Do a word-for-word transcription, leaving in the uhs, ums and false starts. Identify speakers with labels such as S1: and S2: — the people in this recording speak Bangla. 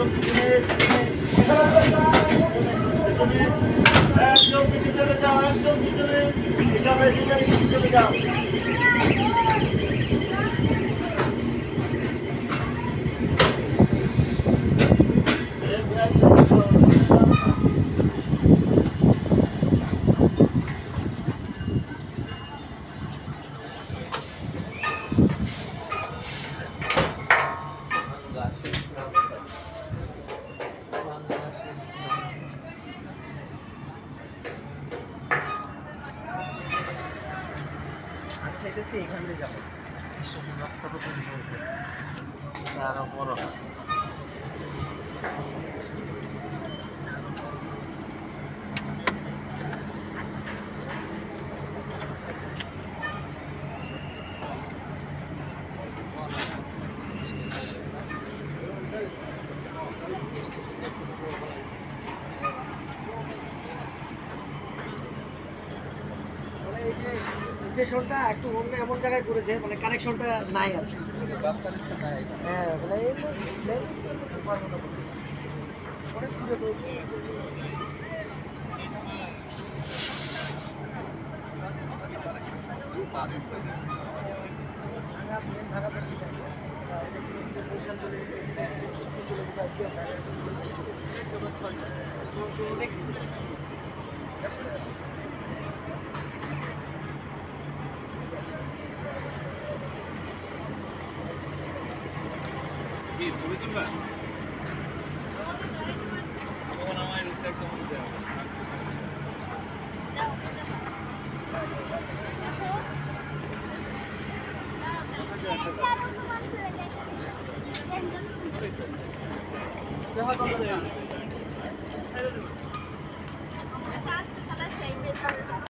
S1: একদম পিছনে চলে যাও, একদম পিছনে এটা বেশি গাড়ি চলে যাও।
S2: চাইতেছি এখান দিয়ে যাবো রাস্তাটা তৈরি করেছে আরো বড় না স্টেশনটা একটু অন্য এমন জায়গায় করেছে মানে কানেকশনটা নাই আছে হ্যাঁ মানে অনেক দূরে ঢাকা চলে কি তুমি কিনবা আমার আমার রিসেপ্ট করতে হবে